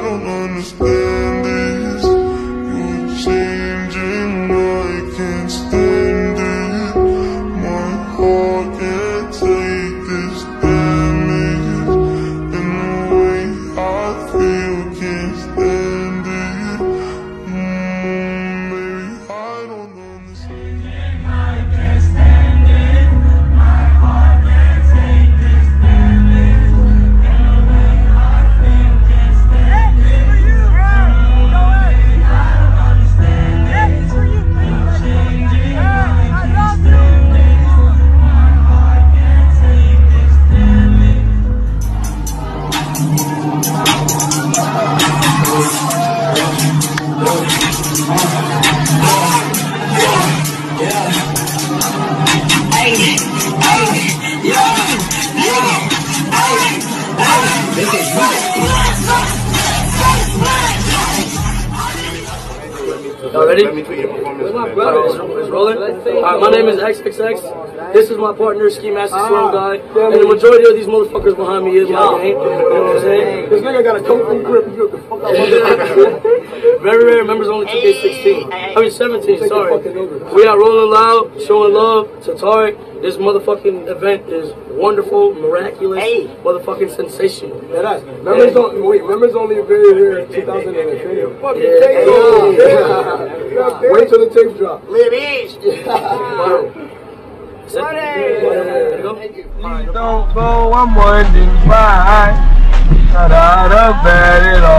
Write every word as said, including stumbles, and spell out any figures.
don't understand this. You're changing, I can't stand it. My heart can't take this damage. And the way I feel, can't stand it. Mm, baby, I don't understand. I can't stand it. My heart can't take this damage. And the way I feel, can't stand it. Hey, for you, bro. Go ahead. I don't understand it. Hey, it's for you, please. Hey, I love you. My heart can't take this damage. Y'all ready? It's rolling. Alright, my name is X X X. This is my partner, Ski Master Slum Guy. And the majority of these motherfuckers behind me is my gang. You know what I'm saying? This nigga got a kung fu grip. You get the fuck out. Very rare members only two K sixteen. I mean seventeen, sorry. We are rolling loud, showing love to Tarek. This motherfucking event is wonderful, miraculous, motherfucking sensational. Yeah, that's members only. Wait, members only very rare. two thousand eighteen. Fucking Yeah. tape drop. Yeah. Wait till the tape drop. Ladies. Please don't go, I'm wondering why. Got out of bed at